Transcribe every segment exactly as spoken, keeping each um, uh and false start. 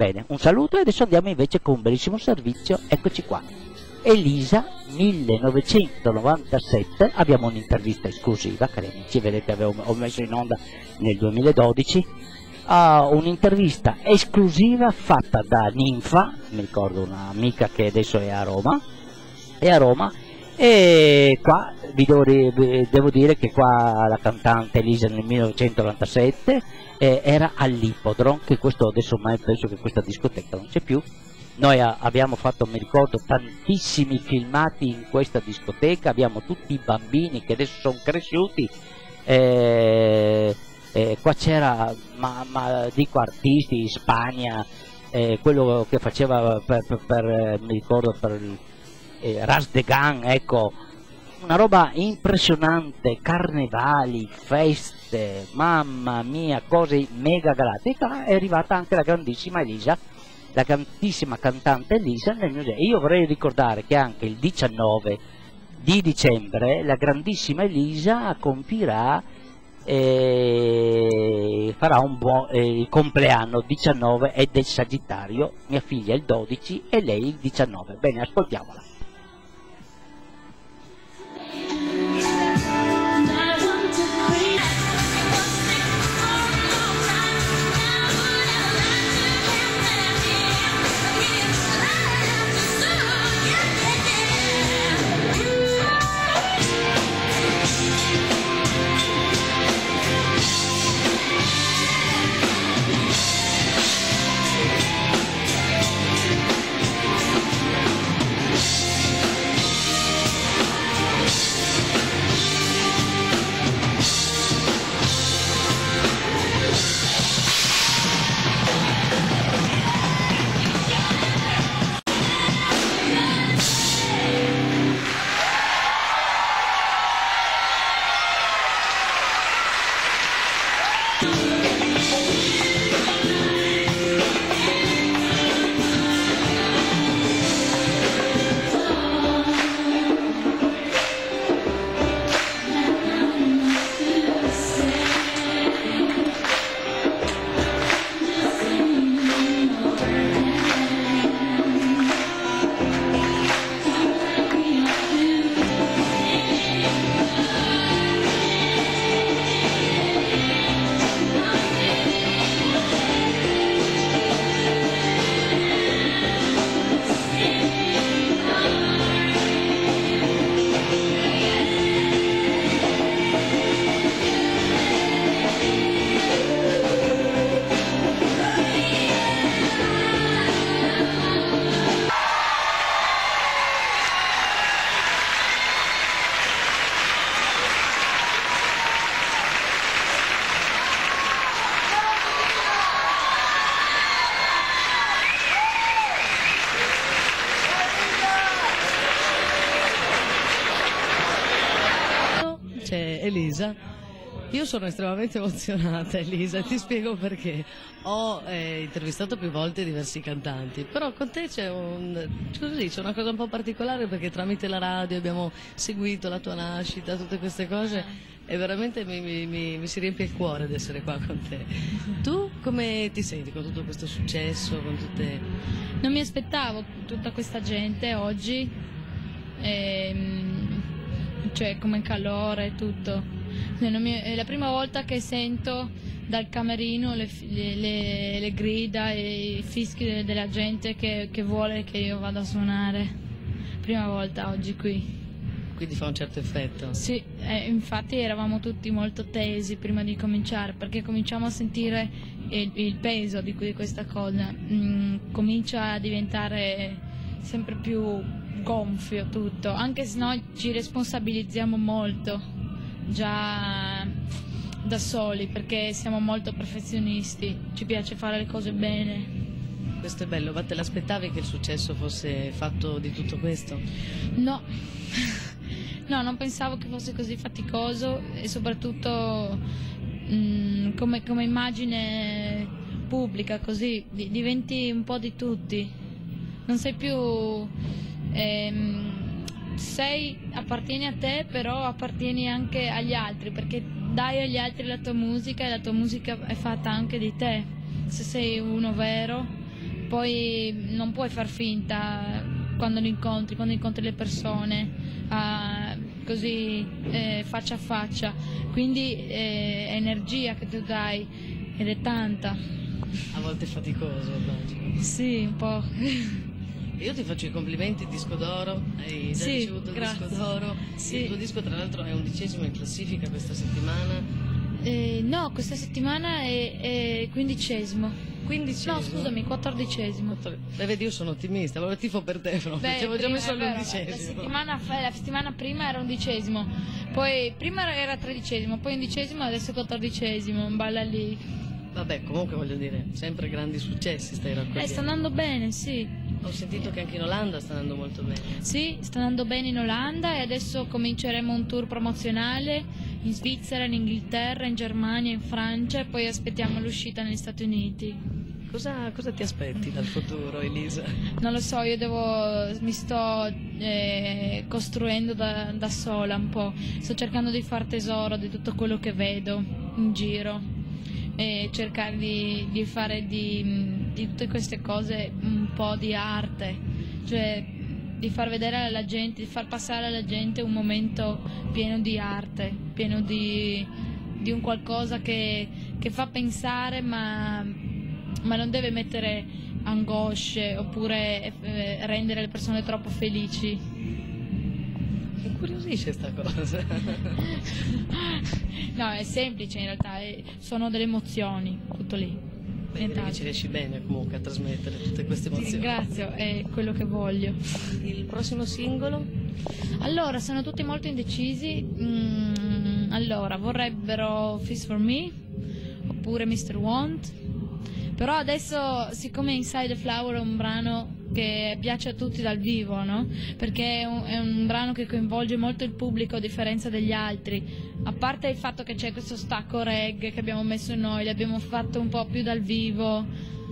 Bene, un saluto e adesso andiamo invece con un bellissimo servizio, eccoci qua. Elisa, millenovecentonovantasette, abbiamo un'intervista esclusiva, cari amici, vedete avevo, ho messo in onda nel duemiladodici, uh, un'intervista esclusiva fatta da Ninfa, mi ricordo un'amica che adesso è a Roma, è a Roma, e qua vi devo, devo dire che qua la cantante Elisa nel millenovecentonovantasette eh, era all'Ippodron, che questo adesso ormai penso che questa discoteca non c'è più. Noi a, abbiamo fatto, mi ricordo, tantissimi filmati in questa discoteca, abbiamo tutti i bambini che adesso sono cresciuti, eh, eh, qua c'era, ma, ma dico artisti in Spagna, eh, quello che faceva per, per, per mi ricordo per il eh, Ras de Gan, ecco, una roba impressionante, carnevali, feste, mamma mia, cose mega galattiche. È arrivata anche la grandissima Elisa, la grandissima cantante Elisa nel museo. E io vorrei ricordare che anche il diciannove di dicembre la grandissima Elisa compirà, eh, farà un buon eh, il compleanno. Diciannove è del Sagittario, mia figlia il dodici e lei il diciannove. Bene, ascoltiamola. Elisa, io sono estremamente emozionata, Elisa, ti spiego perché. Ho eh, intervistato più volte diversi cantanti, però con te c'è un, così, c'è una cosa un po' particolare, perché tramite la radio abbiamo seguito la tua nascita, tutte queste cose, e veramente mi, mi, mi, mi si riempie il cuore di essere qua con te. Tu come ti senti con tutto questo successo, con tutte... Non mi aspettavo tutta questa gente oggi, ehm, cioè come calore e tutto. Non mi, è la prima volta che sento dal camerino le, le, le grida e i fischi della gente che, che vuole che io vada a suonare. Prima volta oggi qui. Quindi fa un certo effetto? Sì, eh, infatti eravamo tutti molto tesi prima di cominciare, perché cominciamo a sentire il, il peso di, di questa cosa. Mm, comincia a diventare sempre più gonfio tutto, anche se noi ci responsabilizziamo molto già da soli, perché siamo molto perfezionisti, ci piace fare le cose bene. Questo è bello, ma te l'aspettavi che il successo fosse fatto di tutto questo? No, no, non pensavo che fosse così faticoso, e soprattutto mh, come, come immagine pubblica, così di, diventi un po' di tutti, non sei più... Ehm, sei, appartieni a te, però appartieni anche agli altri, perché dai agli altri la tua musica, e la tua musica è fatta anche di te. Se sei uno vero, poi non puoi far finta quando li incontri, quando incontri le persone, uh, così eh, faccia a faccia, quindi eh, è energia che tu dai ed è tanta. A volte è faticoso, immagino. Sì, un po'. Io ti faccio i complimenti, disco d'oro, hai già Sì, ricevuto il grazie. disco d'oro, Sì. il tuo disco tra l'altro è undicesimo in classifica questa settimana. Eh, no, questa settimana è, è quindicesimo. Quindicesimo? No, scusami, quattordicesimo. Beh, vedi, io sono ottimista, allora tifo per te, però, Beh, perché avevo già prima- messo è vero, La l'undicesimo. settimana, fa- la settimana prima era undicesimo, poi prima era tredicesimo, poi undicesimo, adesso è quattordicesimo, balla lì. Vabbè, comunque voglio dire, sempre grandi successi stai raccogliendo. Eh, sta andando bene, sì. Ho sentito che anche in Olanda sta andando molto bene. Sì, sta andando bene in Olanda e adesso cominceremo un tour promozionale in Svizzera, in Inghilterra, in Germania, in Francia e poi aspettiamo l'uscita negli Stati Uniti. Cosa, cosa ti aspetti dal futuro, Elisa? Non lo so, io devo, mi sto eh, costruendo da, da sola un po', sto cercando di far tesoro di tutto quello che vedo in giro e cercare di, di fare di, di tutte queste cose un po' di arte, cioè di far vedere alla gente, di far passare alla gente un momento pieno di arte, pieno di, di un qualcosa che, che fa pensare ma, ma non deve mettere angosce oppure eh, rendere le persone troppo felici. Mi incuriosisce sta cosa. No, è semplice in realtà, è- sono delle emozioni, tutto lì. Beh, direi che Nient'altro. ci riesci bene comunque a trasmettere tutte queste Ti emozioni. ringrazio, è quello che voglio. Il prossimo singolo? Allora, sono tutti molto indecisi. Mm, allora, vorrebbero Fist for Me oppure mister Want. Però adesso, siccome Inside the Flower è un brano che piace a tutti dal vivo, no? Perché è un, è un brano che coinvolge molto il pubblico a differenza degli altri. A parte il fatto che c'è questo stacco reggae che abbiamo messo noi, l'abbiamo fatto un po' più dal vivo.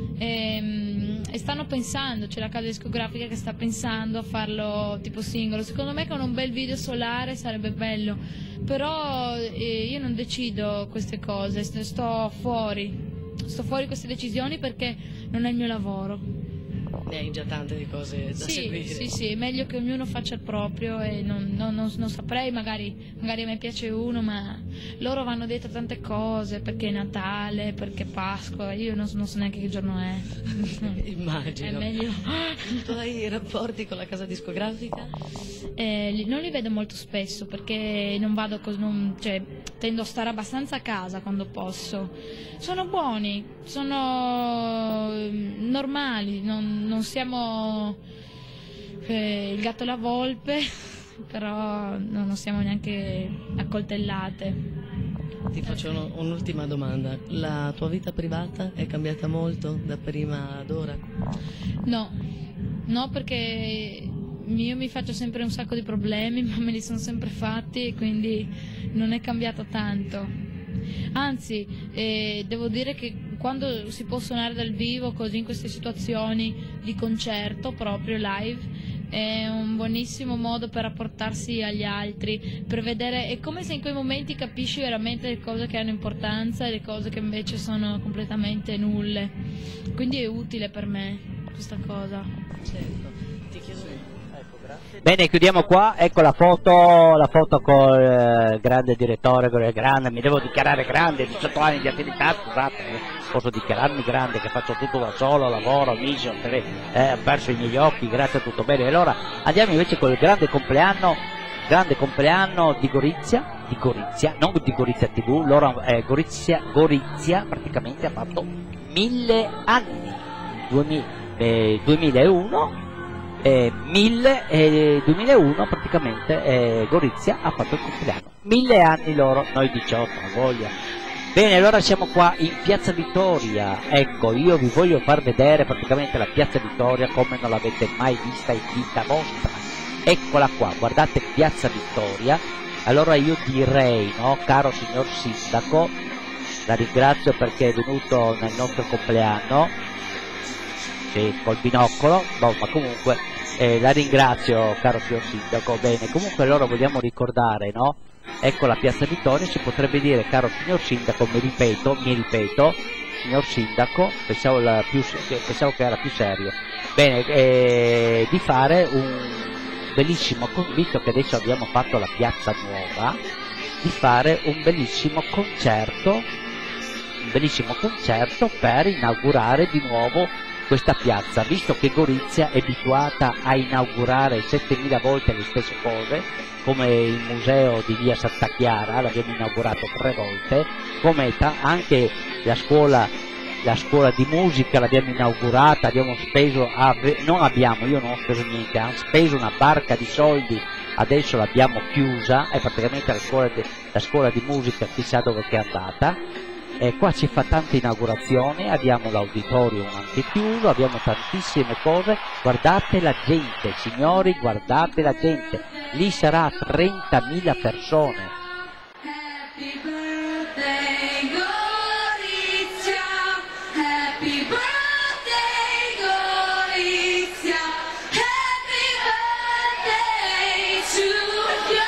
E, e stanno pensando, c'è la casa discografica che sta pensando a farlo tipo singolo. Secondo me con un bel video solare sarebbe bello, però eh, io non decido queste cose, st- sto fuori, sto fuori queste decisioni perché non è il mio lavoro. Ne hai già tante di cose da Sì, seguire. sì, sì, è meglio che ognuno faccia il proprio e non, non- non- non saprei, magari, magari a me piace uno, ma loro vanno dietro tante cose, perché è Natale, perché è Pasqua, io non, non so neanche che giorno è. Immagino. È meglio. I tuoi rapporti con la casa discografica? Eh, li- non li vedo molto spesso perché non vado cos- non- cioè, tendo a stare abbastanza a casa quando posso. Sono buoni, sono eh, normali, non, non siamo eh, il gatto e la volpe, però no, non siamo neanche accoltellate. Ti faccio un- un'ultima domanda. La tua vita privata è cambiata molto da prima ad ora? No, no perché io mi faccio sempre un sacco di problemi, ma me li sono sempre fatti e quindi non è cambiato tanto. Anzi, eh, devo dire che quando si può suonare dal vivo, così in queste situazioni di concerto proprio live, è un buonissimo modo per rapportarsi agli altri, per vedere, è come se in quei momenti capisci veramente le cose che hanno importanza e le cose che invece sono completamente nulle. Quindi è utile per me questa cosa. Certo. Ti chiedo... Bene, chiudiamo qua, ecco la foto, la foto col eh, grande direttore, con il grande, mi devo dichiarare grande, diciotto anni di attività, scusate, eh, posso dichiararmi grande, che faccio tutto da solo, lavoro, mission, eh, ho perso i miei occhi, grazie, tutto bene. Allora andiamo invece col grande compleanno, grande compleanno di Gorizia, di Gorizia, non di Gorizia tivù, loro, eh, Gorizia, Gorizia praticamente ha fatto mille anni, duemila, eh, duemilauno. Eh, mille, eh, duemilauno praticamente eh, Gorizia ha fatto il compleanno, mille anni loro, noi diciotto, a voglia. Bene, allora siamo qua in Piazza Vittoria, ecco, io vi voglio far vedere praticamente la Piazza Vittoria come non l'avete mai vista in vita vostra. Eccola qua, guardate Piazza Vittoria. Allora io direi, no, caro signor sindaco, la ringrazio perché è venuto nel nostro compleanno, sì, col binocolo, boh, ma comunque eh, la ringrazio, caro signor sindaco. Bene, comunque allora vogliamo ricordare, no? Ecco la Piazza Vittoria, si potrebbe dire, caro signor sindaco, mi ripeto, mi ripeto, signor Sindaco, pensavo, la più, pensavo che era più serio, bene, eh, di fare un bellissimo, visto che adesso abbiamo fatto la piazza nuova, di fare un bellissimo concerto, un bellissimo concerto per inaugurare di nuovo questa piazza, visto che Gorizia è abituata a inaugurare settemila volte le stesse cose, come il museo di via Santa Chiara, l'abbiamo inaugurato tre volte, come anche la scuola, la scuola di musica l'abbiamo inaugurata, abbiamo speso, non abbiamo, io non ho speso niente, hanno speso una barca di soldi, adesso l'abbiamo chiusa, è praticamente la scuola, de, la scuola di musica chissà dove che è andata. E qua si fa tante inaugurazioni, abbiamo l'auditorium anche chiuso, abbiamo tantissime cose, guardate la gente, signori, guardate la gente, lì sarà trentamila persone. Happy birthday Gorizia, happy birthday Gorizia, happy birthday to you.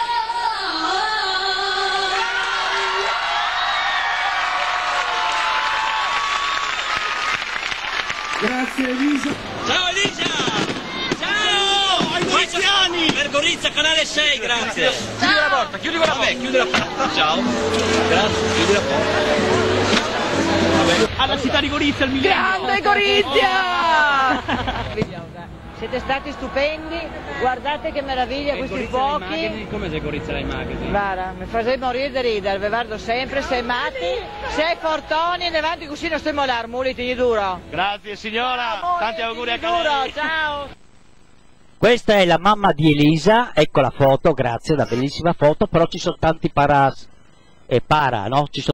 Grazie Elisa. Ciao Elisa! Ciao! Ai Goriziani! Per Gorizia canale sei, grazie. Chiudi la porta, chiudi la porta. Vabbè, chiudi la porta. Ciao. Grazie, chiudi la porta. Vabbè. Alla città di Gorizia il migliore. Grande Gorizia! Siete stati stupendi, guardate che meraviglia questi fuochi. Come sei Gorizia dai magazine? Guarda, mi fai morire di ridere, vi guardo sempre, sei matti, sei fortoni, ne avanti così non stiamo là, muliti duro. Grazie signora, tanti auguri a duro, Canale. ciao! Questa è la mamma di Elisa, ecco la foto, grazie, una bellissima foto, però ci sono tanti para, e para, no? Ci sono